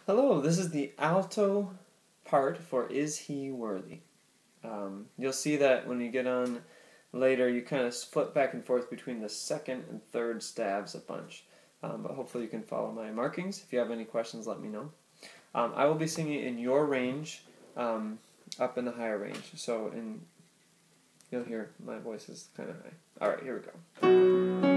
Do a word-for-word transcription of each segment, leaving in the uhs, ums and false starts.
Hello, this is the alto part for Is He Worthy? Um, you'll see that when you get on later, you kind of flip back and forth between the second and third stabs a bunch. Um, but hopefully you can follow my markings. If you have any questions, let me know. Um, I will be singing in your range, um, up in the higher range. So in, you'll hear my voice is kind of high. Alright, here we go.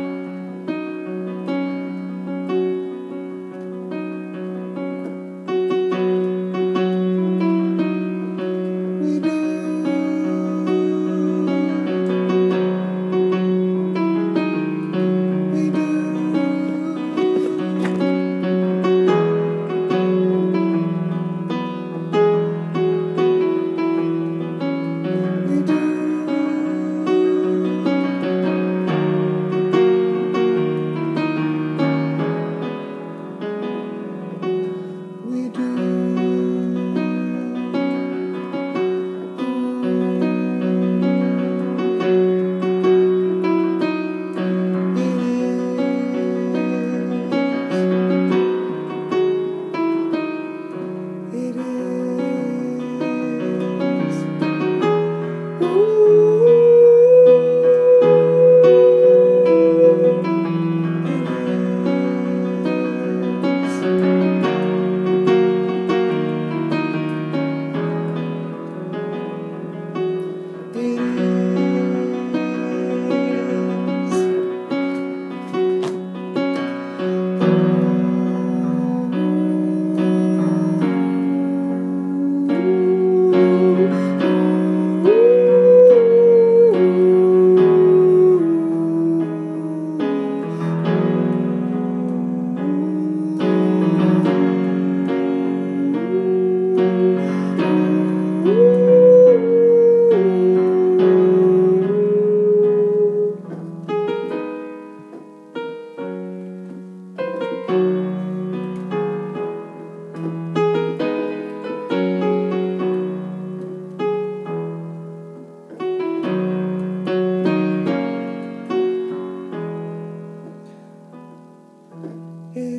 It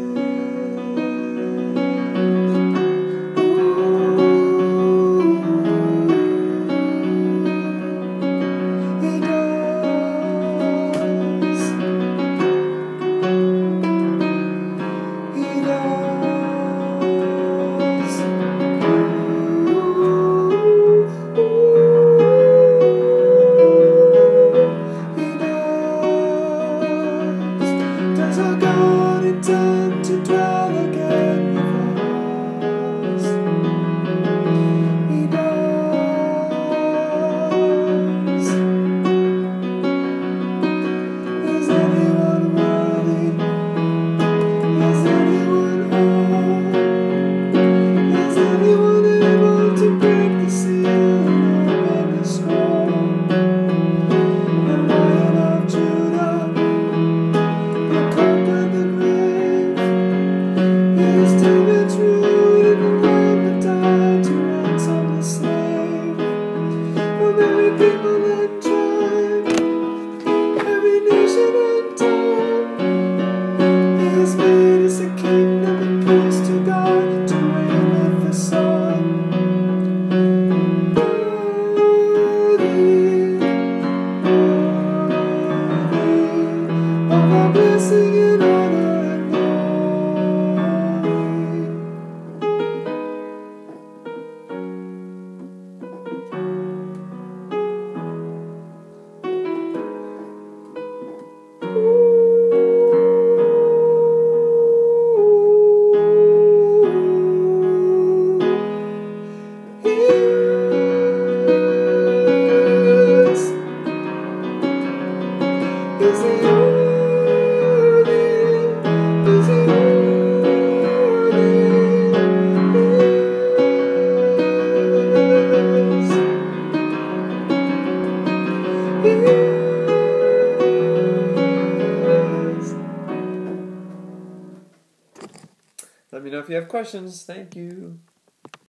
time to dwell again with us. He does. Is anyone worthy? Is anyone whole? Is anyone able to break the seal of the scroll? The Lion of Judah, the conquered the grave. His demon's rooted in the Lamb that died to ransom the slave. From every people and tribe, every nation and tongue, He has made us a kingdom and priest to God, to reign with the Son. Worthy, worthy of our blessing and honor and Is he worthy? Is he worthy? Yes. Yes. Let me know if you have questions. Thank you.